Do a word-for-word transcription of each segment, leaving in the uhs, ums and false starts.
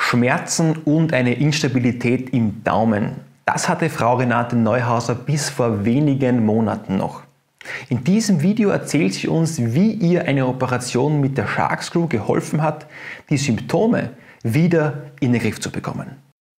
Schmerzen und eine Instabilität im Daumen. Das hatte Frau Renate Neuhauser bis vor wenigen Monaten noch. In diesem Video erzählt sie uns, wie ihr eine Operation mit der Shark Screw geholfen hat, die Symptome wieder in den Griff zu bekommen.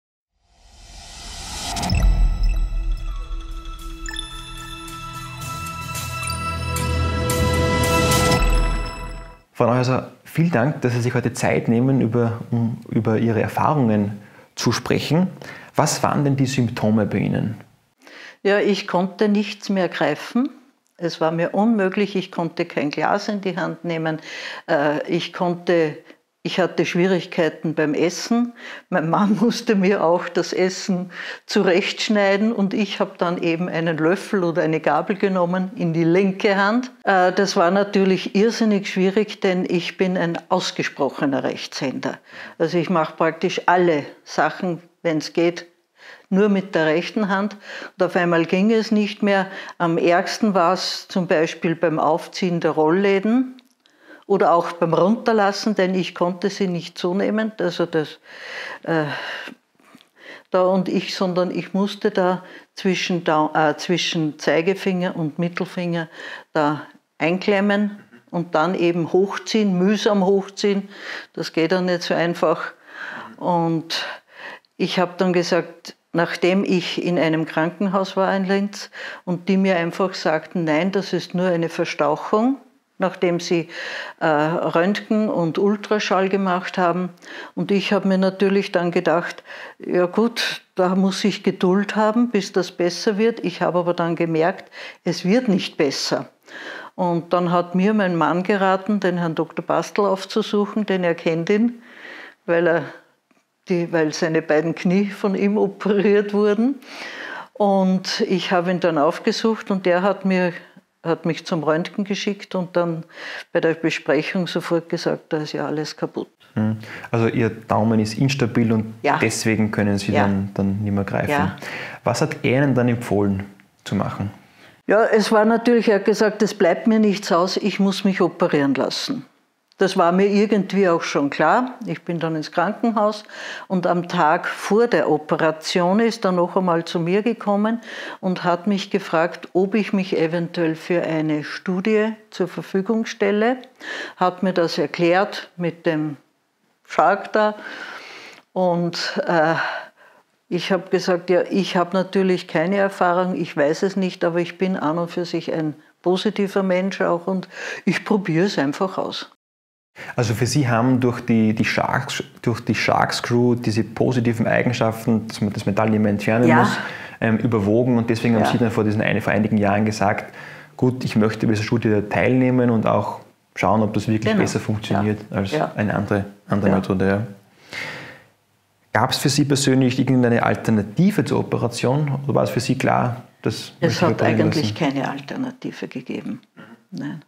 Frau Neuhauser, vielen Dank, dass Sie sich heute Zeit nehmen, über, um über Ihre Erfahrungen zu sprechen. Was waren denn die Symptome bei Ihnen? Ja, ich konnte nichts mehr greifen. Es war mir unmöglich, ich konnte kein Glas in die Hand nehmen. Ich konnte, ich hatte Schwierigkeiten beim Essen. Mein Mann musste mir auch das Essen zurechtschneiden und ich habe dann eben einen Löffel oder eine Gabel genommen in die linke Hand. Das war natürlich irrsinnig schwierig, denn ich bin ein ausgesprochener Rechtshänder. Also ich mache praktisch alle Sachen, wenn es geht, nur mit der rechten Hand. Und auf einmal ging es nicht mehr. Am ärgsten war es zum Beispiel beim Aufziehen der Rollläden oder auch beim Runterlassen, denn ich konnte sie nicht zunehmen, also das, äh, da und ich, sondern ich musste da zwischen, da, äh, zwischen Zeigefinger und Mittelfinger da einklemmen und dann eben hochziehen, mühsam hochziehen. Das geht dann nicht so einfach. Und ich habe dann gesagt, nachdem ich in einem Krankenhaus war in Linz und die mir einfach sagten, nein, das ist nur eine Verstauchung, nachdem sie äh, Röntgen und Ultraschall gemacht haben. Und ich habe mir natürlich dann gedacht, ja gut, da muss ich Geduld haben, bis das besser wird. Ich habe aber dann gemerkt, es wird nicht besser. Und dann hat mir mein Mann geraten, den Herrn Doktor Bastl aufzusuchen, denn er kennt ihn, weil, er die, weil seine beiden Knie von ihm operiert wurden. Und ich habe ihn dann aufgesucht und der hat mir hat mich zum Röntgen geschickt und dann bei der Besprechung sofort gesagt, da ist ja alles kaputt. Also Ihr Daumen ist instabil und ja. deswegen können Sie ja. dann, dann nicht mehr greifen. Ja. Was hat er Ihnen dann empfohlen zu machen? Ja, es war natürlich, er hat gesagt, es bleibt mir nichts aus, ich muss mich operieren lassen. Das war mir irgendwie auch schon klar. Ich bin dann ins Krankenhaus und am Tag vor der Operation ist er noch einmal zu mir gekommen und hat mich gefragt, ob ich mich eventuell für eine Studie zur Verfügung stelle. Hat mir das erklärt mit dem Shark da und äh, ich habe gesagt, ja, ich habe natürlich keine Erfahrung, ich weiß es nicht, aber ich bin an und für sich ein positiver Mensch auch und ich probiere es einfach aus. Also für Sie haben durch die, die, Shark, durch die Shark Screw diese positiven Eigenschaften, dass man das Metall nicht mehr entfernen ja. muss, ähm, überwogen und deswegen ja. haben Sie dann vor, diesen, vor einigen Jahren gesagt, gut, ich möchte bei dieser Studie teilnehmen und auch schauen, ob das wirklich genau. besser funktioniert ja. als ja. eine andere, andere ja. Methode. Ja. Gab es für Sie persönlich irgendeine Alternative zur Operation oder war es für Sie klar, dass es hat eigentlich lassen? keine Alternative gegeben. Nein.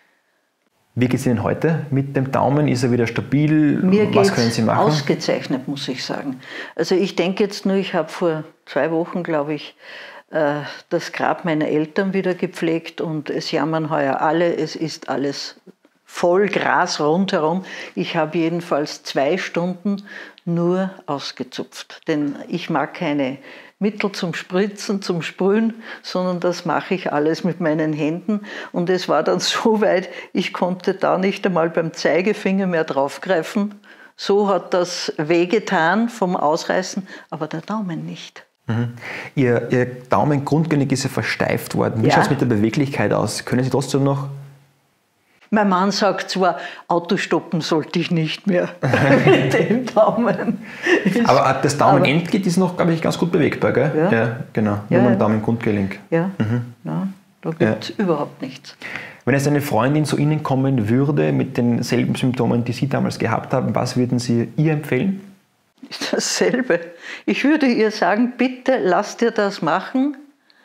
Wie geht es Ihnen heute mit dem Daumen? Ist er wieder stabil? Mir Was können Sie machen? Ausgezeichnet, muss ich sagen. Also ich denke jetzt nur, ich habe vor zwei Wochen, glaube ich, das Grab meiner Eltern wieder gepflegt und es jammern heuer alle, es ist alles voll Gras rundherum. Ich habe jedenfalls zwei Stunden nur ausgezupft, denn ich mag keine Mittel zum Spritzen, zum Sprühen, sondern das mache ich alles mit meinen Händen. Und es war dann so weit, ich konnte da nicht einmal beim Zeigefinger mehr draufgreifen. So hat das wehgetan vom Ausreißen, aber der Daumen nicht. Mhm. Ihr, Ihr Daumengrundgelenk ist ja versteift worden. Wie ja. schaut es mit der Beweglichkeit aus? Können Sie trotzdem noch? Mein Mann sagt zwar, Auto stoppen sollte ich nicht mehr mit dem Daumen. Aber das Daumenendglied ist noch, glaube ich, ganz gut bewegbar, gell? Ja, ja genau. Nur ja, beim ja. Daumengrundgelenk. Ja, mhm. ja da gibt es ja. überhaupt nichts. Wenn jetzt eine Freundin zu Ihnen kommen würde mit denselben Symptomen, die Sie damals gehabt haben, was würden Sie ihr empfehlen? Dasselbe. Ich würde ihr sagen, bitte lass dir das machen.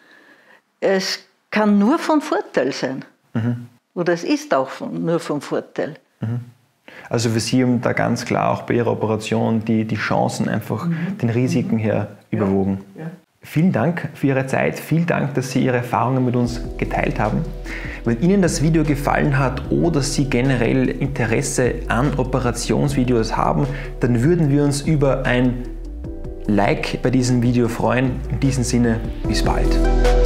Es kann nur von Vorteil sein. Mhm. Oder es ist auch von, nur vom Vorteil. Also für Sie haben da ganz klar auch bei Ihrer Operation die, die Chancen einfach mhm. den Risiken her überwogen. Ja. Ja. Vielen Dank für Ihre Zeit, vielen Dank, dass Sie Ihre Erfahrungen mit uns geteilt haben. Wenn Ihnen das Video gefallen hat oder Sie generell Interesse an Operationsvideos haben, dann würden wir uns über ein Like bei diesem Video freuen. In diesem Sinne, bis bald.